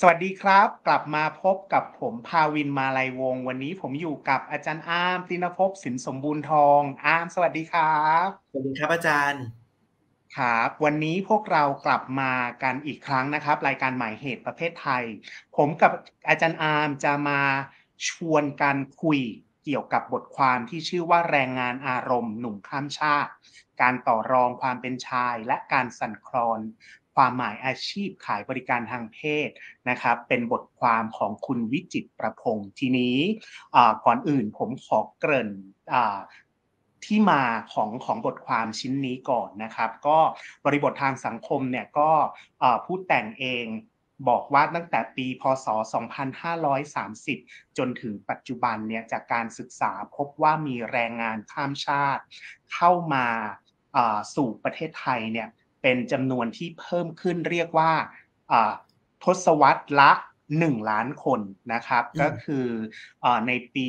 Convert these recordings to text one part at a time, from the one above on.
สวัสดีครับกลับมาพบกับผมภาวินมาลัยวงศ์วันนี้ผมอยู่กับอาจารย์อาร์มตินภพสินสมบูรณ์ทองอาร์มสวัสดีครับสวัสดีครับอาจารย์ครับวันนี้พวกเรากลับมากันอีกครั้งนะครับรายการหมายเหตุประเภทไทยผมกับอาจารย์อาร์มจะมาชวนกันคุยเกี่ยวกับบทความที่ชื่อว่าแรงงานอารมณ์หนุ่มข้ามชาติการต่อรองความเป็นชายและการสั่นคลอนความหมายอาชีพขายบริการทางเพศนะครับเป็นบทความของคุณวิจิตรประพงศ์ทีนี้ก่อนอื่นผมขอเกริ่นที่มาของบทความชิ้นนี้ก่อนนะครับก็บริบททางสังคมเนี่ยก็ผู้แต่งเองบอกว่าตั้งแต่ปีพศ2530จนถึงปัจจุบันเนี่ยจากการศึกษาพบว่ามีแรงงานข้ามชาติเข้ามาสู่ประเทศไทยเนี่ยเป็นจำนวนที่เพิ่มขึ้นเรียกว่าทศวรรษละ1ล้านคนนะครับก็คือในปี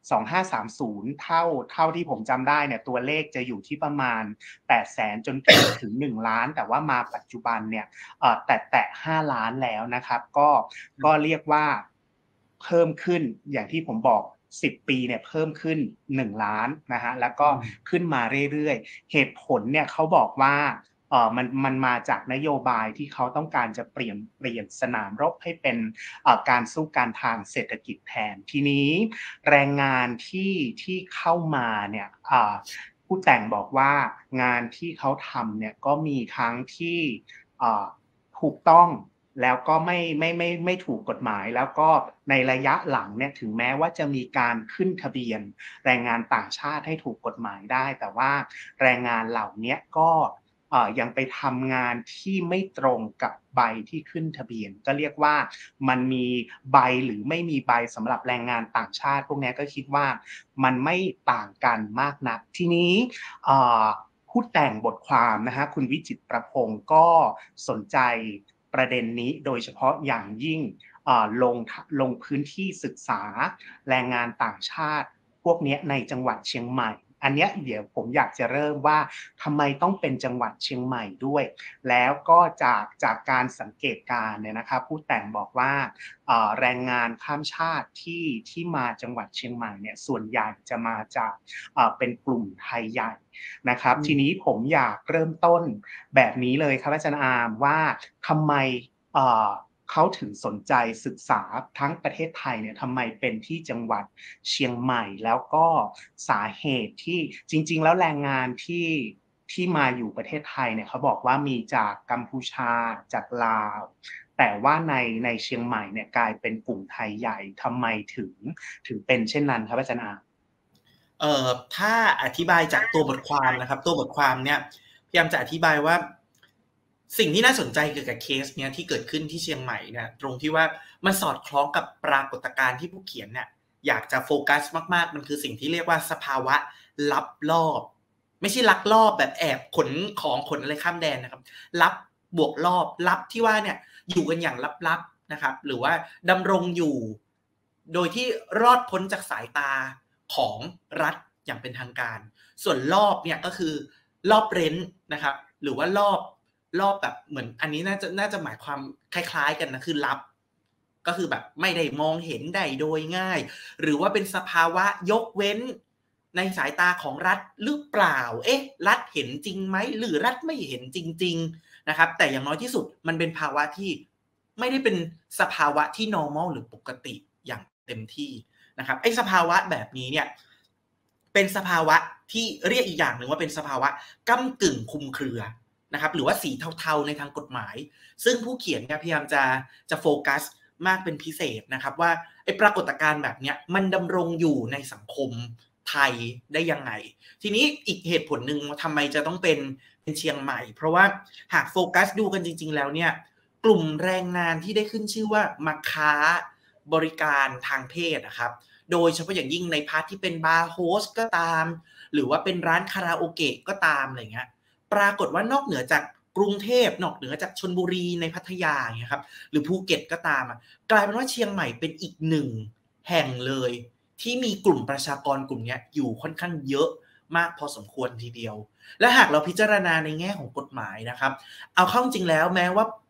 2530เท่าที่ผมจำได้เนี่ยตัวเลขจะอยู่ที่ประมาณ800,000จนถึง1ล้านแต่ว่ามาปัจจุบันเนี่ยแตะ5ล้านแล้วนะครับก็เรียกว่าเพิ่มขึ้นอย่างที่ผมบอก10ปีเนี่ยเพิ่มขึ้น1ล้านนะฮะแล้วก็ขึ้นมาเรื่อยๆเหตุผลเนี่ยเขาบอกว่ามันมาจากนโยบายที่เขาต้องการจะเปลี่ยนสนามรบให้เป็นการสู้การทางเศรษฐกิจแทนทีนี้แรงงานที่เข้ามาเนี่ยผู้แต่งบอกว่างานที่เขาทำเนี่ยก็มีทั้งที่ถูกต้องแล้วก็ไม่ถูกกฎหมายแล้วก็ในระยะหลังเนี่ยถึงแม้ว่าจะมีการขึ้นทะเบียนแรงงานต่างชาติให้ถูกกฎหมายได้แต่ว่าแรงงานเหล่านี้ก็ยังไปทำงานที่ไม่ตรงกับใบที่ขึ้นทะเบียนก็เรียกว่ามันมีใบหรือไม่มีใบสำหรับแรงงานต่างชาติพวกนี้ก็คิดว่ามันไม่ต่างกันมากนักทีนี้ผู้แต่งบทความนะฮะคุณวิจิตรประพงศ์ก็สนใจประเด็นนี้โดยเฉพาะอย่างยิ่งลงพื้นที่ศึกษาแรงงานต่างชาติพวกนี้ในจังหวัดเชียงใหม่อันนี้เดี๋ยวผมอยากจะเริ่มว่าทำไมต้องเป็นจังหวัดเชียงใหม่ด้วยแล้วก็จากการสังเกตการณ์เนี่ยนะครับผู้แต่งบอกว่าแรงงานข้ามชาติที่มาจังหวัดเชียงใหม่เนี่ยส่วนใหญ่จะมาจากเป็นกลุ่มไทยใหญ่นะครับทีนี้ผมอยากเริ่มต้นแบบนี้เลยครับอาจารย์อาร์มว่าทำไมเขาถึงสนใจศึกษาทั้งประเทศไทยเนี่ยทำไมเป็นที่จังหวัดเชียงใหม่แล้วก็สาเหตุที่จริงๆแล้วแรงงานที่มาอยู่ประเทศไทยเนี่ยเขาบอกว่ามีจากกัมพูชาจากลาวแต่ว่าในเชียงใหม่เนี่ยกลายเป็นกลุ่มไทยใหญ่ทำไมถึงเป็นเช่นนั้นครับอาจารย์อาถ้าอธิบายจากตัวบทความนะครับตัวบทความเนี่ยพยายามจะอธิบายว่าสิ่งที่น่าสนใจเกี่ยวกับเคสเนี้ยที่เกิดขึ้นที่เชียงใหม่เนี่ยตรงที่ว่ามันสอดคล้องกับปรากฏการณ์ที่ผู้เขียนเนี่ยอยากจะโฟกัสมากๆมันคือสิ่งที่เรียกว่าสภาวะลับลอบไม่ใช่ลักลอบแบบแอบขนของขนอะไรข้ามแดนนะครับลับบวกรอบลับที่ว่าเนี่ยอยู่กันอย่างลับๆนะครับหรือว่าดำรงอยู่โดยที่รอดพ้นจากสายตาของรัฐอย่างเป็นทางการส่วนรอบเนี่ยก็คือรอบเร้นนะครับหรือว่ารอบแบบเหมือนอันนี้น่าจะหมายความคล้ายๆกันนะคือลับก็คือแบบไม่ได้มองเห็นได้โดยง่ายหรือว่าเป็นสภาวะยกเว้นในสายตาของรัฐหรือเปล่ารัฐเห็นจริงไหมหรือรัฐไม่เห็นจริงๆนะครับแต่อย่างน้อยที่สุดมันเป็นภาวะที่ไม่ได้เป็นสภาวะที่ normal หรือปกติอย่างเต็มที่นะครับสภาวะแบบนี้เนี่ยเป็นสภาวะที่เรียกอีกอย่างหนึ่งว่าเป็นสภาวะก้ำกึ่งคลุมเครือนะครับหรือว่าสีเทาๆในทางกฎหมายซึ่งผู้เขียนพยายามจะโฟกัสมากเป็นพิเศษนะครับว่าปรากฏการณ์แบบนี้มันดำรงอยู่ในสังคมไทยได้ยังไงทีนี้อีกเหตุผลหนึ่งทำไมจะต้องเป็นเชียงใหม่เพราะว่าหากโฟกัสดูกันจริงๆแล้วเนี่ยกลุ่มแรงงานที่ได้ขึ้นชื่อว่ามาค้าบริการทางเพศนะครับโดยเฉพาะอย่างยิ่งในพาร์ทที่เป็นบาร์โฮสก็ตามหรือว่าเป็นร้านคาราโอเกะก็ตามอะไรเงี้ยปรากฏว่านอกเหนือจากกรุงเทพนอกเหนือจากชลบุรีในพัทยาอย่างเงี้ยครับหรือภูเก็ตก็ตามกลายเป็นว่าเชียงใหม่เป็นอีกหนึ่งแห่งเลยที่มีกลุ่มประชากรกลุ่มนี้อยู่ค่อนข้างเยอะมากพอสมควรทีเดียวและหากเราพิจารณาในแง่ของกฎหมายนะครับเอาเข้าจริงแล้วแม้ว่า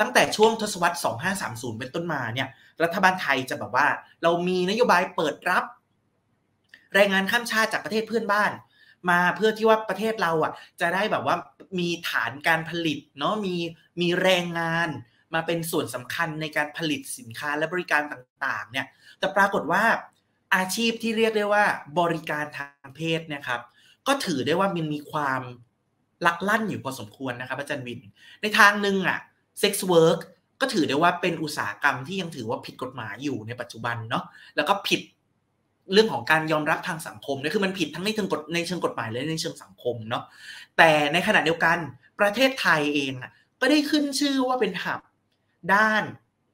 ตั้งแต่ช่วงทศวรรษ2530เป็นต้นมาเนี่ยรัฐบาลไทยจะแบบว่าเรามีนโยบายเปิดรับแรงงานข้ามชาติจากประเทศเพื่อนบ้านมาเพื่อที่ว่าประเทศเราอ่ะจะได้แบบว่ามีฐานการผลิตเนาะมีแรงงานมาเป็นส่วนสำคัญในการผลิตสินค้าและบริการต่างๆเนี่ยแต่ปรากฏว่าอาชีพที่เรียกได้ว่าบริการทางเพศนะครับก็ถือได้ว่ามันมีความลักลั่นอยู่พอสมควรนะครับอาจารย์วินในทางหนึ่งอ่ะ sex work ก็ถือได้ว่าเป็นอุตสาหกรรมที่ยังถือว่าผิดกฎหมายอยู่ในปัจจุบันเนาะแล้วก็ผิดเรื่องของการยอมรับทางสังคมเนี่ยคือมันผิดทั้งในเชิงกฎหมายและในเชิงสังคมเนาะแต่ในขณะเดียวกันประเทศไทยเองอ่ะก็ได้ขึ้นชื่อว่าเป็นหับด้าน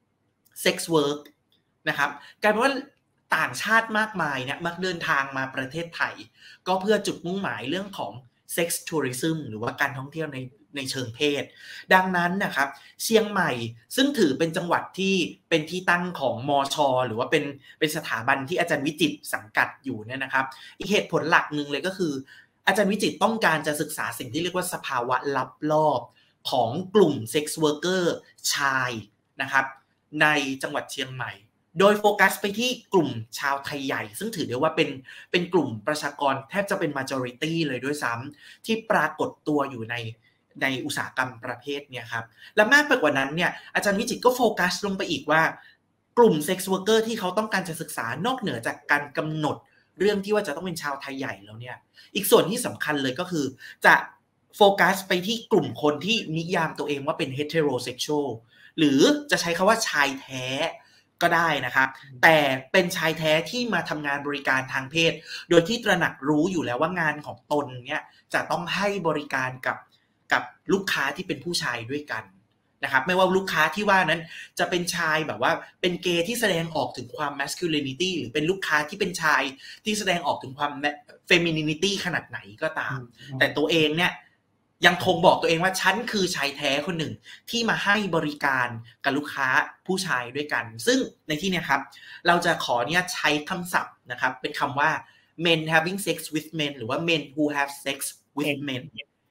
sex work นะครับกลายเป็นว่าต่างชาติมากมายเนี่ยมักเดินทางมาประเทศไทยก็เพื่อจุดมุ่งหมายเรื่องของ sex tourism หรือว่าการท่องเที่ยวในเชิงเพศดังนั้นนะครับเชียงใหม่ซึ่งถือเป็นจังหวัดที่เป็นที่ตั้งของมช.หรือว่าเป็นสถาบันที่อาจารย์วิจิตรสังกัดอยู่เนี่ยนะครับอีกเหตุผลหลักหนึ่งเลยก็คืออาจารย์วิจิตรต้องการจะศึกษาสิ่งที่เรียกว่าสภาวะลับลอบของกลุ่มเซ็กซ์เวิร์กเกอร์ชายนะครับในจังหวัดเชียงใหม่โดยโฟกัสไปที่กลุ่มชาวไทยใหญ่ซึ่งถือได้ว่าเป็นกลุ่มประชากรแทบจะเป็น majority เลยด้วยซ้ำที่ปรากฏตัวอยู่ในอุตสาหกรรมประเภทเนี่ยครับและมากไปกว่านั้นเนี่ยอาจารย์วิจิตรก็โฟกัสลงไปอีกว่ากลุ่มเซ็กซ์เวิร์กเกอร์ที่เขาต้องการจะศึกษานอกเหนือจากการกำหนดเรื่องที่ว่าจะต้องเป็นชาวไทยใหญ่แล้วเนี่ยอีกส่วนที่สำคัญเลยก็คือจะโฟกัสไปที่กลุ่มคนที่นิยามตัวเองว่าเป็น heterosexual หรือจะใช้คำว่าชายแท้ก็ได้นะครับแต่เป็นชายแท้ที่มาทำงานบริการทางเพศโดยที่ตระหนักรู้อยู่แล้วว่างานของตนเนี่ยจะต้องให้บริการกับลูกค้าที่เป็นผู้ชายด้วยกันนะครับไม่ว่าลูกค้าที่ว่านั้นจะเป็นชายแบบว่าเป็นเกย์ที่แสดงออกถึงความ masculinity หรือเป็นลูกค้าที่เป็นชายที่แสดงออกถึงความ femininity ขนาดไหนก็ตามแต่ตัวเองเนี่ยยังคงบอกตัวเองว่าฉันคือชายแท้คนหนึ่งที่มาให้บริการกับลูกค้าผู้ชายด้วยกันซึ่งในที่นี้ครับเราจะขอเนี่ยใช้คำศัพท์นะครับเป็นคำว่า men having sex with men หรือว่า men who have sex with men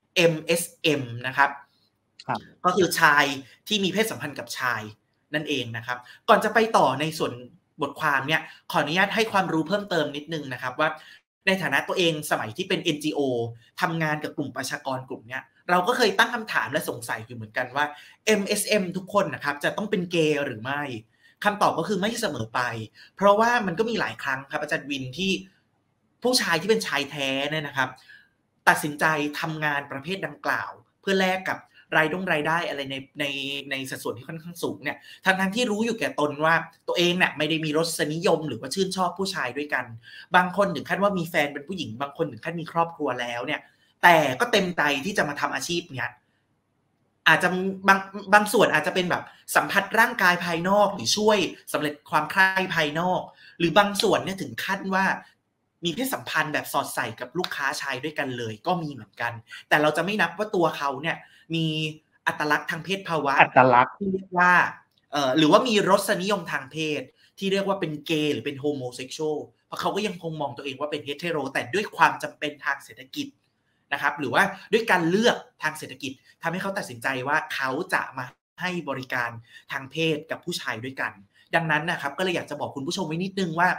MSM นะครับก็คือชายที่มีเพศสัมพันธ์กับชายนั่นเองนะครับก่อนจะไปต่อในส่วนบทความเนี่ยขออนุญาตให้ความรู้เพิ่มเติมนิดนึงนะครับว่าในฐานะตัวเองสมัยที่เป็น NGO ทำงานกับกลุ่มประชากรกลุ่มเนี้ยเราก็เคยตั้งคำถามและสงสัยอยู่เหมือนกันว่า MSM ทุกคนนะครับจะต้องเป็นเกย์หรือไม่คำตอบก็คือไม่เสมอไปเพราะว่ามันก็มีหลายครั้งครับอาจารย์วินที่ผู้ชายที่เป็นชายแท้เนี่ยนะครับตัดสินใจทำงานประเภทดังกล่าวเพื่อแลกกับรายได้อะไรในสัดส่วนที่ค่อนข้างสูงเนี่ยทั้งที่รู้อยู่แก่ตนว่าตัวเองเนี่ยไม่ได้มีรสนิยมหรือว่าชื่นชอบผู้ชายด้วยกันบางคนถึงขั้นว่ามีแฟนเป็นผู้หญิงบางคนถึงขั้นมีครอบครัวแล้วเนี่ยแต่ก็เต็มใจที่จะมาทำอาชีพเนี่ยอาจจะบางส่วนอาจจะเป็นแบบสัมผัสร่างกายภายนอกหรือช่วยสำเร็จความใคร่ภายนอกหรือบางส่วนเนี่ยถึงขั้นว่ามีเพศสัมพันธ์แบบสอดใส่กับลูกค้าชายด้วยกันเลยก็มีเหมือนกันแต่เราจะไม่นับว่าตัวเขาเนี่ยมีอัตลักษณ์ทางเพศภาวะอัตลักษณ์ที่เรียกว่าหรือว่ามีรสนิยมทางเพศที่เรียกว่าเป็นเกย์หรือเป็นโฮโมเซ็กชวลเพราะเขาก็ยังคงมองตัวเองว่าเป็นเฮเทโรแต่ด้วยความจำเป็นทางเศรษฐกิจนะครับหรือว่าด้วยการเลือกทางเศรษฐกิจทำให้เขาตัดสินใจว่าเขาจะมาให้บริการทางเพศกับผู้ชายด้วยกันดังนั้นนะครับก็เลยอยากจะบอกคุณผู้ชมไว้นิดนึงว่า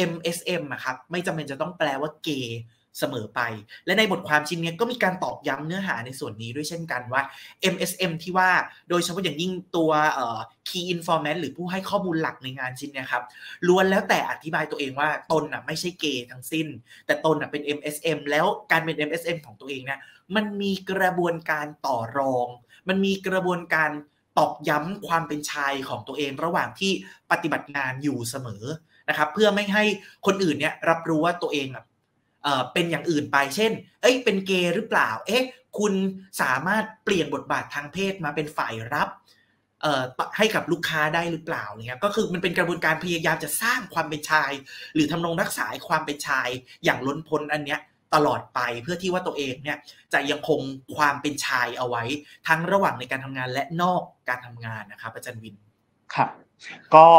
MSM นะครับไม่จำเป็นจะต้องแปลว่าเกย์เสมอไปและในบทความชิ้นนี้ก็มีการตอกย้ำเนื้อหาในส่วนนี้ด้วยเช่นกันว่า MSM ที่ว่าโดยเฉพาะอย่างยิ่งตัวKey Informant หรือผู้ให้ข้อมูลหลักในงานชิ้นนี้ครับล้วนแล้วแต่อธิบายตัวเองว่าตนไม่ใช่เกย์ทั้งสิ้นแต่ตนเป็น MSM แล้วการเป็น MSM ของตัวเองเนี่ยมันมีกระบวนการต่อรองมันมีกระบวนการตอกย้ำความเป็นชายของตัวเองระหว่างที่ปฏิบัติงานอยู่เสมอนะครับเพื่อไม่ให้คนอื่นเนี่ยรับรู้ว่าตัวเองเป็นอย่างอื่นไปเช่นเป็นเกย์หรือเปล่าคุณสามารถเปลี่ยนบทบาททางเพศมาเป็นฝ่ายรับให้กับลูกค้าได้หรือเปล่าเนี่ยก็คือมันเป็นกระบวนการพยายามจะสร้างความเป็นชายหรือทำรงรักษาความเป็นชายอย่างล้นพ้นอันเนี้ยตลอดไปเพื่อที่ว่าตัวเองเนี่ยจะยังคงความเป็นชายเอาไว้ทั้งระหว่างในการทำงานและนอกการทำงานนะครับอาจารย์วินครับก็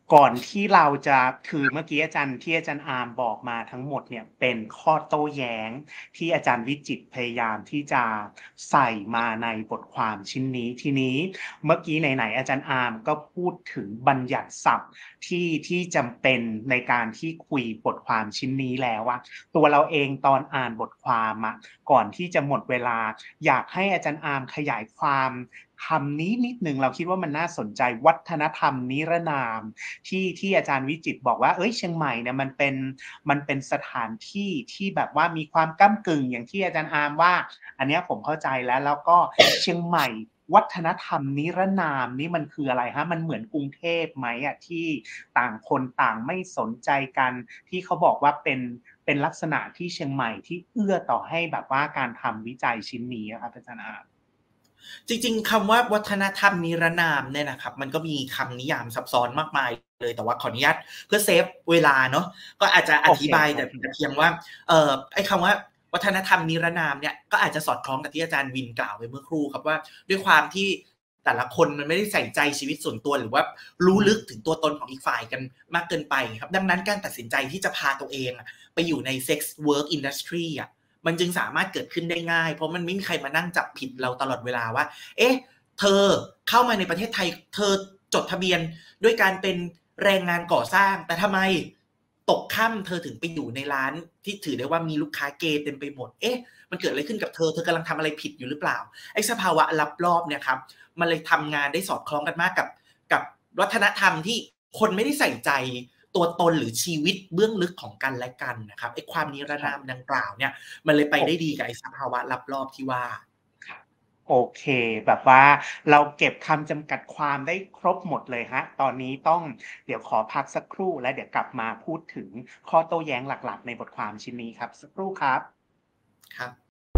ก่อนที่เราจะคือเมื่อกี้อาจารย์ที่อาจารย์อาร์มบอกมาทั้งหมดเนี่ยเป็นข้อโต้แย้งที่อาจารย์วิจิตรพยายามที่จะใส่มาในบทความชิ้นนี้ทีนี้เมื่อกี้ไหนๆอาจารย์อาร์มก็พูดถึงบัญญัติศัพท์ที่จำเป็นในการที่คุยบทความชิ้นนี้แล้วว่าตัวเราเองตอนอ่านบทความอะก่อนที่จะหมดเวลาอยากให้อาจารย์อาร์มขยายความคำนี้นิดหนึ่งเราคิดว่ามันน่าสนใจวัฒนธรรมนิรนาม ที่อาจารย์วิจิตรบอกว่าเอ้ยเชียงใหม่เนี่ยมันเป็นสถานที่ที่แบบว่ามีความก้ำกึ่งอย่างที่อาจารย์อาร์มว่าอันนี้ผมเข้าใจแล้วก็เชียงใหม่วัฒนธรรมนิรนามนี่มันคืออะไรฮะมันเหมือนกรุงเทพไหมอ่ะที่ต่างคนต่างไม่สนใจกันที่เขาบอกว่าเป็นลักษณะที่เชียงใหม่ที่เอื้อต่อให้แบบว่าการทำวิจัยชิ้นนี้ครับอาจารย์อาร์มจริงๆคำว่าวัฒนธรรมนิรนามเนี่ยนะครับมันก็มีคำนิยามซับซ้อนมากมายเลยแต่ว่าขออนุญาตเพื่อเซฟเวลาเนาะก็อาจจะอธิบายแต่เพียงว่าไอ้คำว่าวัฒนธรรมนิรนามเนี่ยก็อาจจะสอดคล้องกับที่อาจารย์วินกล่าวไปเมื่อครู่ครับว่าด้วยความที่แต่ละคนมันไม่ได้ใส่ใจชีวิตส่วนตัวหรือว่ารู้ลึกถึงตัวตนของอีกฝ่ายกันมากเกินไปครับดังนั้นการตัดสินใจที่จะพาตัวเองไปอยู่ใน sex work industry มันจึงสามารถเกิดขึ้นได้ง่ายเพราะมันไม่มีใครมานั่งจับผิดเราตลอดเวลาว่าเอ๊ะเธอเข้ามาในประเทศไทยเธอจดทะเบียนด้วยการเป็นแรงงานก่อสร้างแต่ทำไมตกค่ำเธอถึงไปอยู่ในร้านที่ถือได้ว่ามีลูกค้าเกย์เต็มไปหมดเอ๊ะมันเกิดอะไรขึ้นกับเธอเธอกำลังทำอะไรผิดอยู่หรือเปล่าไอ้สภาวะลับรอบเนี่ยครับมันเลยทำงานได้สอดคล้องกันมากกับวัฒนธรรมที่คนไม่ได้ใส่ใจตัวตนหรือชีวิตเบื้องลึกของกันและกันนะครับไอ้ความนิรนามดังกล่าวเนี่ยมันเลยไปได้ดีกับไอ้สภาวะลับรอบที่ว่าโอเคแบบว่าเราเก็บคำจำกัดความได้ครบหมดเลยฮะตอนนี้ต้องเดี๋ยวขอพักสักครู่และเดี๋ยวกลับมาพูดถึงข้อโต้แย้งหลักๆในบทความชิ้นนี้ครับสักครู่ครับครับ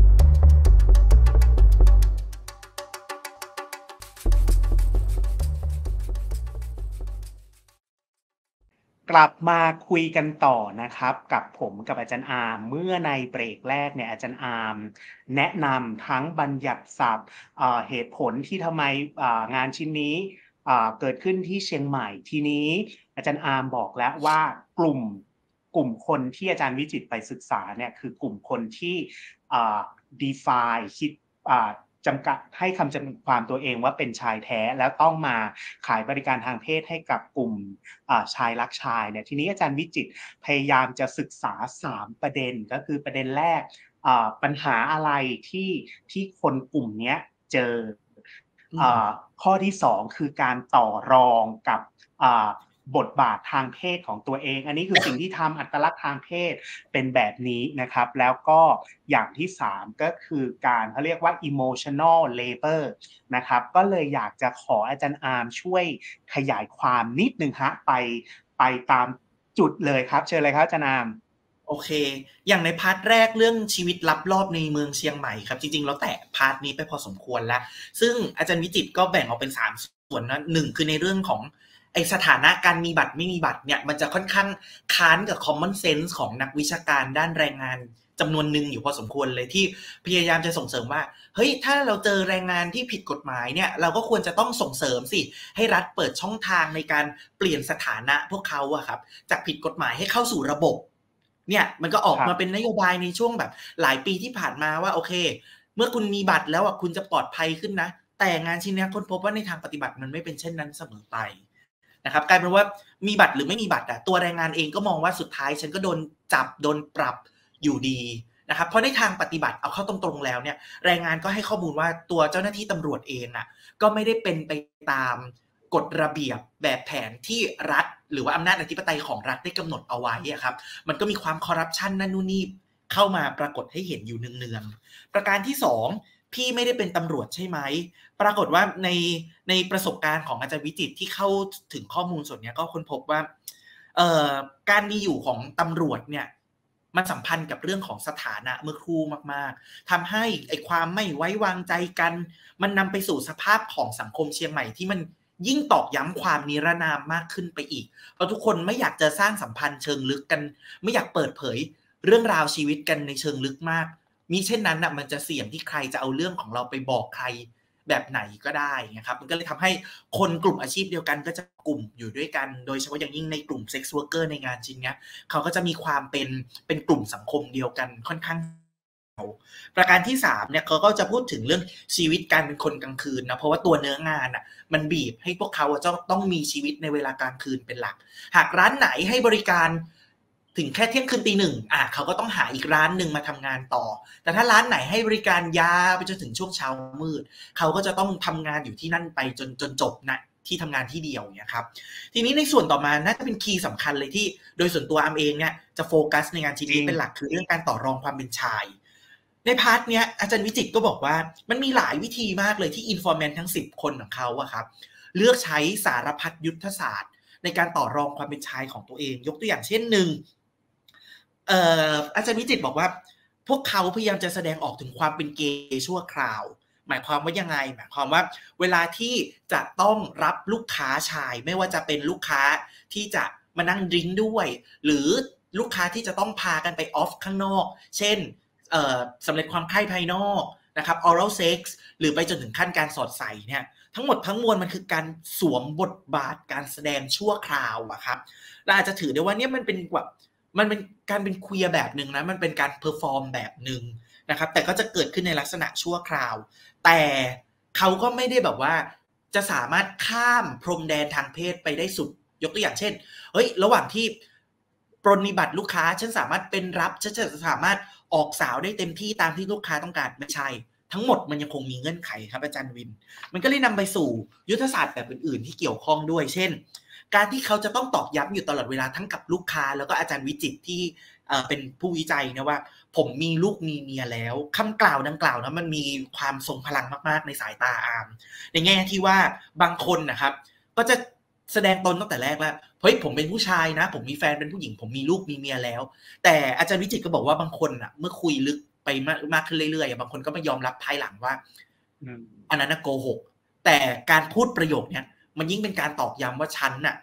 กลับมาคุยกันต่อนะครับกับผมกับอาจารย์อาร์มเมื่อในเบรกแรกเนี่ยอาจารย์อาร์มแนะนำทั้งบัญญัติศัพท์เหตุผลที่ทำไมงานชิ้นนี้เกิดขึ้นที่เชียงใหม่ทีนี้อาจารย์อาร์มบอกแล้วว่ากลุ่มคนที่อาจารย์วิจิตรไปศึกษาเนี่ยคือกลุ่มคนที่define คิดจำกัดให้คำจำกัดความตัวเองว่าเป็นชายแท้แล้วต้องมาขายบริการทางเพศให้กับกลุ่มชายรักชายเนี่ยทีนี้อาจารย์วิจิตรพยายามจะศึกษา3ประเด็นก็คือประเด็นแรกปัญหาอะไรที่คนกลุ่มนี้เจอข้อที่2คือการต่อรองกับบทบาททางเพศของตัวเองอันนี้คือสิ่งที่ทำอัตลักษณ์ทางเพศเป็นแบบนี้นะครับแล้วก็อย่างที่3ก็คือการเขาเรียกว่า emotional labor นะครับก็เลยอยากจะขออาจารย์อาร์มช่วยขยายความนิดนึงฮะไปตามจุดเลยครับเชิญเลยครับอาจารย์อาร์มโอเคอย่างในพาร์ทแรกเรื่องชีวิตลับรอบในเมืองเชียงใหม่ครับจริงๆเราแตะพาร์ทนี้ไปพอสมควรแล้วซึ่งอาจารย์วิจิตรก็แบ่งออกเป็น3ส่วนนะ1คือในเรื่องของไอ้สถานะการมีบัตรไม่มีบัตรเนี่ยมันจะค่อนข้างค้านกับ common sense ของนักวิชาการด้านแรงงานจำนวนหนึ่งอยู่พอสมควรเลยที่พยายามจะส่งเสริมว่าเฮ้ยถ้าเราเจอแรงงานที่ผิดกฎหมายเนี่ยเราก็ควรจะต้องส่งเสริมสิให้รัฐเปิดช่องทางในการเปลี่ยนสถานะพวกเขาอะครับจากผิดกฎหมายให้เข้าสู่ระบบเนี่ยมันก็ออกมาเป็นนโยบายในช่วงแบบหลายปีที่ผ่านมาว่าโอเคเมื่อคุณมีบัตรแล้วคุณจะปลอดภัยขึ้นนะแต่งานชิ้นนี้ค้นพบว่าในทางปฏิบัติมันไม่เป็นเช่นนั้นเสมอไปนะครับกลายเป็นว่ามีบัตรหรือไม่มีบัตรตัวแรงงานเองก็มองว่าสุดท้ายฉันก็โดนจับโดนปรับอยู่ดีนะครับเพราะในทางปฏิบัติเอาเข้าตรงๆแล้วเนี่ยแรงงานก็ให้ข้อมูลว่าตัวเจ้าหน้าที่ตำรวจเองก็ไม่ได้เป็นไปตามกฎระเบียบแบบแผนที่รัฐหรือว่าอำนาจอธิปไตยของรัฐได้กำหนดเอาไว้ครับมันก็มีความคอร์รัปชันนั่นนู่นนี่เข้ามาปรากฏให้เห็นอยู่เนืองๆประการที่2พี่ไม่ได้เป็นตำรวจใช่ไหมปรากฏว่าในประสบการณ์ของอาจารย์วิจิตรที่เข้าถึงข้อมูลส่วนนี้ก็ค้นพบว่าการมีอยู่ของตำรวจเนี่ยมันสัมพันธ์กับเรื่องของสถานะเมื่อครู่มากๆทำให้ไอ้ความไม่ไว้วางใจกันมันนำไปสู่สภาพของสังคมเชียงใหม่ที่มันยิ่งตอกย้ำความนิรนามมากขึ้นไปอีกเพราะทุกคนไม่อยากจะสร้างสัมพันธ์เชิงลึกกันไม่อยากเปิดเผยเรื่องราวชีวิตกันในเชิงลึกมากมิเช่นนั้นมันจะเสี่ยงที่ใครจะเอาเรื่องของเราไปบอกใครแบบไหนก็ได้นะครับมันก็เลยทำให้คนกลุ่มอาชีพเดียวกันก็จะกลุ่มอยู่ด้วยกันโดยเฉพาะอย่างยิ่งในกลุ่มเซ็กซ์เวิร์กเกอร์ในงานชิ้นเนี้ยเขาก็จะมีความเป็นกลุ่มสังคมเดียวกันค่อนข้างประการที่3เนี่ยเขาก็จะพูดถึงเรื่องชีวิตการเป็นคนกลางคืนนะเพราะว่าตัวเนื้องานอ่ะมันบีบให้พวกเขาจะต้องมีชีวิตในเวลากลางคืนเป็นหลักหากร้านไหนให้บริการถึงแค่เที่ยงคืนตี 1เขาก็ต้องหาอีกร้านนึงมาทำงานต่อแต่ถ้าร้านไหนให้บริการยาวไปจนถึงช่วงเช้ามืดเขาก็จะต้องทำงานอยู่ที่นั่นไปจนจบนะที่ทำงานที่เดียวเนี่ยครับทีนี้ในส่วนต่อมาน่าจะเป็นคีย์สำคัญเลยที่โดยส่วนตัวอัมเองเนี่ยจะโฟกัสในงานชิ้นนี้เป็นหลักคือเรื่องการต่อรองความเป็นชายในพาร์ทเนี้ยอาจารย์วิจิตรก็บอกว่ามันมีหลายวิธีมากเลยที่อินฟอร์แมนทั้ง10คนของเขาอะครับเลือกใช้สารพัดยุทธศาสตร์ในการต่อรองความเป็นชายของตัวเองยกตัวอย่างเช่นหนึ่งอาจารย์วิจิตรบอกว่าพวกเขาพยายามจะแสดงออกถึงความเป็นเกย์ชั่วคราวหมายความว่ายังไงหมายความว่าเวลาที่จะต้องรับลูกค้าชายไม่ว่าจะเป็นลูกค้าที่จะมานั่งดริ้งด้วยหรือลูกค้าที่จะต้องพากันไปออฟข้างนอกเช่นสำเร็จความใคร่ภายนอกนะครับ oral sex หรือไปจนถึงขั้นการสอดใส่เนี่ยทั้งหมดทั้งมวลมันคือการสวมบทบาทการแสดงชั่วคราวอะครับเราอาจจะถือได้ว่าเนี่ยมันเป็นแบบมันเป็นการเป็นเคลียร์แบบนึงนะมันเป็นการเพอร์ฟอร์มแบบนึงนะครับแต่ก็จะเกิดขึ้นในลักษณะชั่วคราวแต่เขาก็ไม่ได้แบบว่าจะสามารถข้ามพรมแดนทางเพศไปได้สุดยกตัวอย่างเช่นเฮ้ยระหว่างที่ปรนนิบัติลูกค้าฉันสามารถเป็นรับฉันจะสามารถออกสาวได้เต็มที่ตามที่ลูกค้าต้องการไม่ใช่ทั้งหมดมันยังคงมีเงื่อนไขครับอาจารย์วินมันก็เลยนำไปสู่ยุทธศาสตร์แบบอื่นๆที่เกี่ยวข้องด้วยเช่นการที่เขาจะต้องตอกย้ำอยู่ตลอดเวลาทั้งกับลูกค้าแล้วก็อาจารย์วิจิตรที่เป็นผู้วิจัยนะว่าผมมีลูกมีเมียแล้วคำกล่าวดังกล่าวนะมันมีความทรงพลังมากๆในสายตาอาร์มในแง่ที่ว่าบางคนนะครับก็จะแสดงตนตั้งแต่แรกแล้วเฮ้ยผมเป็นผู้ชายนะผมมีแฟนเป็นผู้หญิงผมมีลูกมีเมียแล้วแต่อาจารย์วิจิตรก็บอกว่าบางคนอ่ะเมื่อคุยลึกไปมากขึ้นเรื่อยๆบางคนก็ไม่ยอมรับภายหลังว่าอันนั้นโกหกแต่การพูดประโยคเนี้ยมันยิ่งเป็นการตอกย้ำว่าฉันน่ะ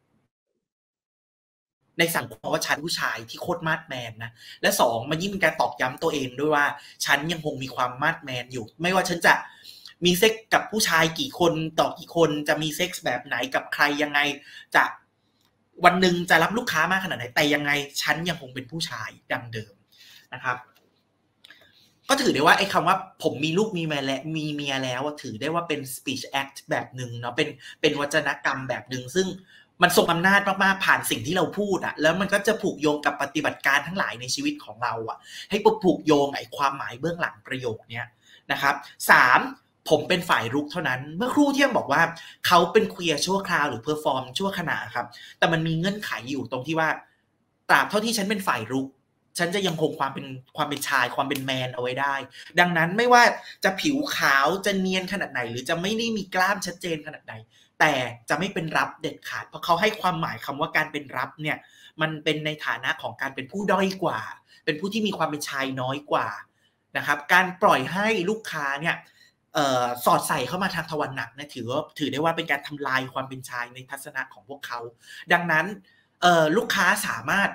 ในสังคมว่าฉันผู้ชายที่โคตรมาดแมนนะและ2มันยิ่งเป็นการตอกย้ำตัวเองด้วยว่าฉันยังคงมีความมาดแมนอยู่ไม่ว่าฉันจะมีเซ็กกับผู้ชายกี่คนต่อกี่คนจะมีเซ็กส์แบบไหนกับใครยังไงจะวันหนึ่งจะรับลูกค้ามากขนาดไหนแต่ยังไงฉันยังคงเป็นผู้ชายดังเดิมนะครับก็ถือได้ว่าไอ้คำว่าผมมีลูกมีเมียและมีเมียแล้วถือได้ว่าเป็น speech act แบบหนึ่งเนาะเป็นวจนกรรมแบบหนึ่งซึ่งมันทรงอำนาจมากๆผ่านสิ่งที่เราพูดอะแล้วมันก็จะผูกโยงกับปฏิบัติการทั้งหลายในชีวิตของเราอะให้ผูกโยงไอ้ความหมายเบื้องหลังประโยคเนี้ยนะครับ3ผมเป็นฝ่ายรุกเท่านั้นเมื่อครู่ที่บอกว่าเขาเป็นเคลียร์ชั่วคราวหรือเพอร์ฟอร์มชั่วขณะครับแต่มันมีเงื่อนไขอยู่ตรงที่ว่าตราบเท่าที่ฉันเป็นฝ่ายรุกฉันจะยังคงความเป็นชายความเป็นแมนเอาไว้ได้ดังนั้นไม่ว่าจะผิวขาวจะเนียนขนาดไหนหรือจะไม่ได้มีกล้ามชัดเจนขนาดไหนแต่จะไม่เป็นรับเด็ดขาดเพราะเขาให้ความหมายคำว่าการเป็นรับเนี่ยมันเป็นในฐานะของการเป็นผู้ด้อยกว่าเป็นผู้ที่มีความเป็นชายน้อยกว่านะครับการปล่อยให้ลูกค้าเนี่ยสอดใส่เข้ามาทางทวารหนักเนี่ยถือได้ว่าเป็นการทำลายความเป็นชายในทัศนะของพวกเขาดังนั้นลูกค้าสามารถ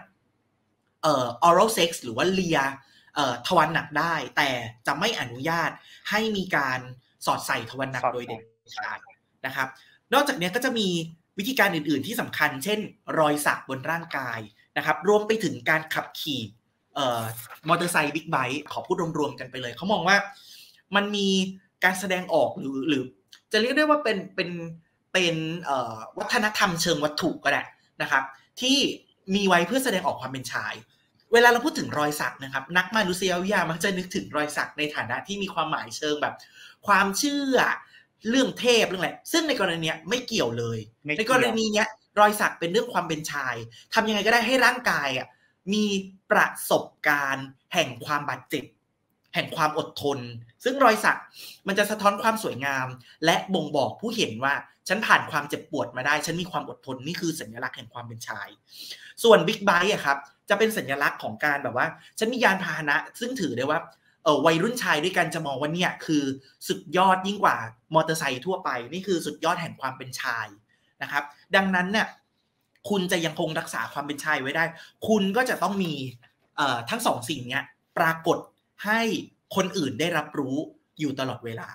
oral sex หรือว่าเลียทวารหนักได้แต่จะไม่อนุญาตให้มีการสอดใส่ทวารหนักโดยเด็ดขาดนะครับนอกจากนี้ก็จะมีวิธีการอื่นๆที่สำคัญเช่นรอยสักบนร่างกายนะครับรวมไปถึงการขับขี่มอเตอร์ไซค์บิ๊กไบค์ขอพูดรวมๆกันไปเลยเขามองว่ามันมีการแสดงออกหรือจะเรียกได้ว่าเป็นวัฒนธรรมเชิงวัตถุก็ได้นะครับที่มีไว้เพื่อแสดงออกความเป็นชายเวลาเราพูดถึงรอยสักนะครับนักมนุษยวิทยามักจะนึกถึงรอยสักในฐานะที่มีความหมายเชิงแบบความเชื่อเรื่องเทพเรื่องอะไรซึ่งในกรณีนี้ไม่เกี่ยวเลยในกรณีนี้รอยสักเป็นเรื่องความเป็นชายทำยังไงก็ได้ให้ร่างกายมีประสบการณ์แห่งความบาดเจ็บแห่งความอดทนซึ่งรอยสักมันจะสะท้อนความสวยงามและบ่งบอกผู้เห็นว่าฉันผ่านความเจ็บปวดมาได้ฉันมีความอดทนนี่คือสัญลักษณ์แห่งความเป็นชายส่วนบิ๊กไบค์ครับจะเป็นสัญลักษณ์ของการแบบว่าฉันมียานพาหนะซึ่งถือได้ว่าวัยรุ่นชายด้วยกันจะมองว่าเนี่ยคือสุดยอดยิ่งกว่ามอเตอร์ไซค์ทั่วไปนี่คือสุดยอดแห่งความเป็นชายนะครับดังนั้นเนี่ยคุณจะยังคงรักษาความเป็นชายไว้ได้คุณก็จะต้องมีทั้งสองสิ่งนี้ปรากฏให้คนอื่นได้รับรู้อยู่ตลอดเวลาเพ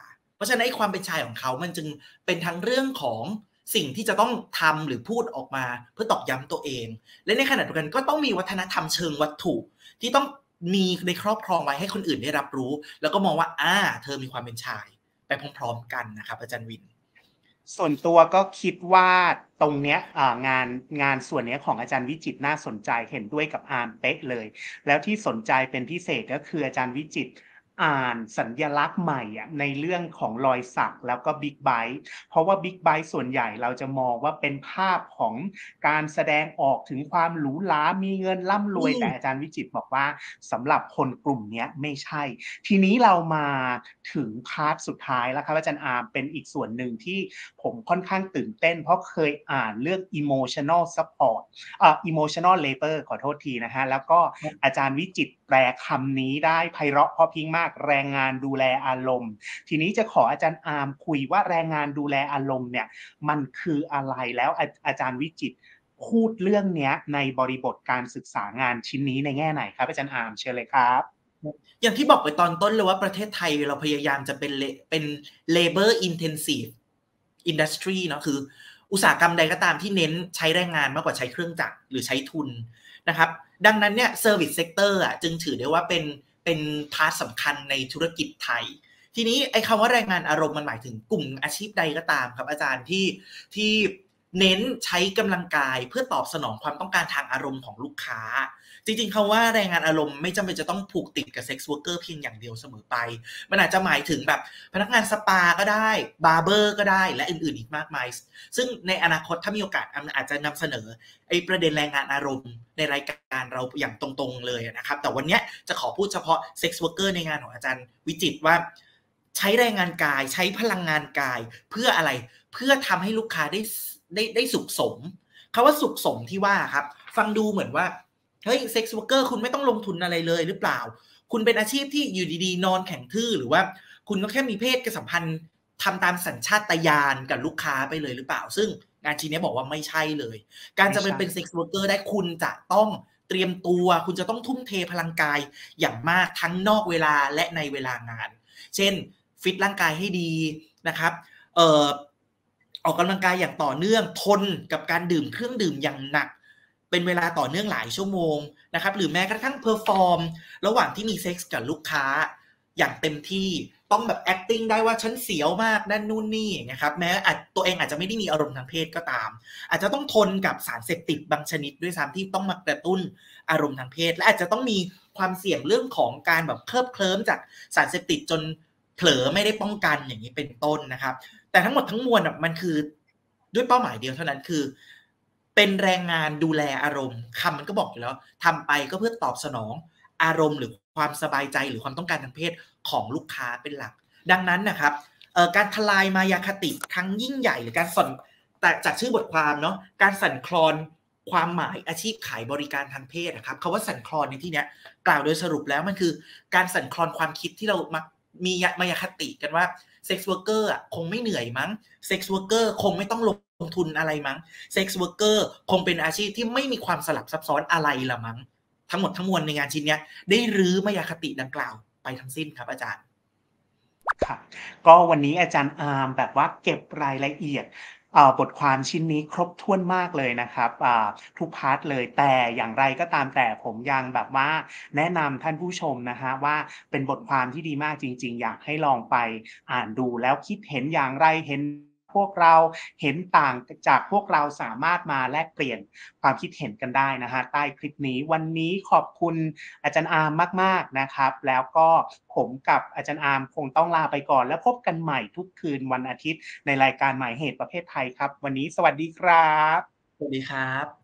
ราะฉะนั้นความเป็นชายของเขามันจึงเป็นทั้งเรื่องของสิ่งที่จะต้องทำหรือพูดออกมาเพื่อตอกย้ำตัวเองและในขณะเดียวกันก็ต้องมีวัฒนธรรมเชิงวัตถุที่ต้องมีในครอบครองไว้ให้คนอื่นได้รับรู้แล้วก็มองว่าเธอมีความเป็นชายไปพร้อมๆกันนะครับอาจารย์วินส่วนตัวก็คิดว่าตรงเนี้ยงานส่วนเนี้ยของอาจารย์วิจิตรน่าสนใจเห็นด้วยกับอาร์มเป๊ะเลยแล้วที่สนใจเป็นพิเศษก็คืออาจารย์วิจิตรอ่านสัญลักษณ์ใหม่ในเรื่องของรอยสักแล้วก็บิ๊กไบต์เพราะว่าบิ๊กไบต์ส่วนใหญ่เราจะมองว่าเป็นภาพของการแสดงออกถึงความหรูหรามีเงินร่ำรวยแต่อาจารย์วิจิตรบอกว่าสำหรับคนกลุ่มนี้ไม่ใช่ทีนี้เรามาถึงพาร์ทสุดท้ายแล้วครับอาจารย์อาร์มเป็นอีกส่วนหนึ่งที่ผมค่อนข้างตื่นเต้นเพราะเคยอ่านเรื่อง emotional support emotional labor ขอโทษทีนะฮะแล้วก็อาจารย์วิจิตรแปลคำนี้ได้ไพเราะเพราะพริ้งมากแรงงานดูแลอารมณ์ทีนี้จะขออาจารย์อาร์มคุยว่าแรงงานดูแลอารมณ์เนี่ยมันคืออะไรแล้วอาจารย์วิจิตรพูดเรื่องนี้ในบริบทการศึกษางานชิ้นนี้ในแง่ไหนครับอาจารย์อาร์มเชิญเลยครับอย่างที่บอกไปตอนต้นเลยว่าประเทศไทยเราพยายามจะเป็น labor intensive industry เนาะคืออุตสาหกรรมใดก็ตามที่เน้นใช้แรงงานมากกว่าใช้เครื่องจักรหรือใช้ทุนนะครับดังนั้นเนี่ย service sector จึงถือได้ว่าเป็นพาร์ทสำคัญในธุรกิจไทยทีนี้ไอ้คำว่าแรงงานอารมณ์มันหมายถึงกลุ่มอาชีพใดก็ตามครับอาจารย์ที่เน้นใช้กำลังกายเพื่อตอบสนองความต้องการทางอารมณ์ของลูกค้าจริงๆคำว่าแรงงานอารมณ์ไม่จำเป็นจะต้องผูกติดกับเซ็กซ์วอร์เกอร์เพียงอย่างเดียวเสมอไปมันอาจจะหมายถึงแบบพนักงานสปาก็ได้บาร์เบอร์ก็ได้และอื่นๆอีกมากมายซึ่งในอนาคตถ้ามีโอกาสอาจจะนำเสนอไอ้ประเด็นแรงงานอารมณ์ในรายการเราอย่างตรงๆเลยนะครับแต่วันนี้จะขอพูดเฉพาะเซ็กซ์วอร์เกอร์ในงานของอาจารย์วิจิตรว่าใช้แรงงานกายใช้พลังงานกายเพื่ออะไรเพื่อทำให้ลูกค้าได้สุขสมคำว่าสุขสมที่ว่าครับฟังดูเหมือนว่าเฮ้ยเซ็กซ์วอร์เกอร์คุณไม่ต้องลงทุนอะไรเลยหรือเปล่าคุณเป็นอาชีพที่อยู่ดีๆนอนแข็งทื่อหรือว่าคุณก็แค่มีเพศสัมพันธ์ทำตามสัญชาตญาณกับลูกค้าไปเลยหรือเปล่าซึ่งงานชิ้นนี้บอกว่าไม่ใช่เลยการจะเป็นเซ็กซ์วอร์เกอร์ได้คุณจะต้องเตรียมตัวคุณจะต้องทุ่มเทพลังกายอย่างมากทั้งนอกเวลาและในเวลางานเช่นฟิตร่างกายให้ดีนะครับออกกำลังกายอย่างต่อเนื่องทนกับการดื่มเครื่องดื่มอย่างหนักเป็นเวลาต่อเนื่องหลายชั่วโมงนะครับหรือแม้กระทั่งเพอร์ฟอร์มระหว่างที่มีเซ็กส์กับลูกค้าอย่างเต็มที่ต้องแบบ acting ได้ว่าฉันเสียวมากนั่นนู่นนี่นะครับแม้ตัวเองอาจจะไม่ได้มีอารมณ์ทางเพศก็ตามอาจจะต้องทนกับสารเสพติดบางชนิดด้วยซ้ำที่ต้องมากระตุ้นอารมณ์ทางเพศและอาจจะต้องมีความเสี่ยงเรื่องของการแบบเคลิบเคลิ้มจากสารเสพติดจนเผลอไม่ได้ป้องกันอย่างนี้เป็นต้นนะครับแต่ทั้งหมดทั้งมวลมันคือด้วยเป้าหมายเดียวเท่านั้นคือเป็นแรงงานดูแลอารมณ์คำมันก็บอกอยู่แล้วทำไปก็เพื่อตอบสนองอารมณ์หรือความสบายใจหรือความต้องการทางเพศของลูกค้าเป็นหลักดังนั้นนะครับการทลายมายาคติครั้งยิ่งใหญ่หรือการสั่นแต่จากชื่อบทความเนาะการสั่นคลอนความหมายอาชีพขายบริการทางเพศนะครับคำว่าสั่นคลอนในที่นี้กล่าวโดยสรุปแล้วมันคือการสั่นคลอนความคิดที่เรามีมายาคติกันว่าเซ็กซ์วอร์เกอร์คงไม่เหนื่อยมั้งเซ็กซ์วอร์เกอร์คงไม่ต้องลงทุนอะไรมั้งเซ็กซ์วอร์เกอร์คงเป็นอาชีพที่ไม่มีความสลับซับซ้อนอะไรละมั้งทั้งหมดทั้งมวลในงานชิ้นนี้ได้รื้อมายาคติดังกล่าวไปทั้งสิ้นครับอาจารย์ค่ะก็วันนี้อาจารย์อาร์มแบบว่าเก็บรายละเอียดบทความชิ้นนี้ครบถ้วนมากเลยนะครับทุกพาร์ทเลยแต่อย่างไรก็ตามแต่ผมยังแบบว่าแนะนำท่านผู้ชมนะฮะว่าเป็นบทความที่ดีมากจริงๆอยากให้ลองไปอ่านดูแล้วคิดเห็นอย่างไรเห็นพวกเราเห็นต่างจากพวกเราสามารถมาแลกเปลี่ยนความคิดเห็นกันได้นะฮะใต้คลิปนี้วันนี้ขอบคุณอาจารย์อาร์มมากๆนะครับแล้วก็ผมกับอาจารย์อาร์มคงต้องลาไปก่อนแล้วพบกันใหม่ทุกคืนวันอาทิตย์ในรายการหมายเหตุประเภทไทยครับวันนี้สวัสดีครับสวัสดีครับ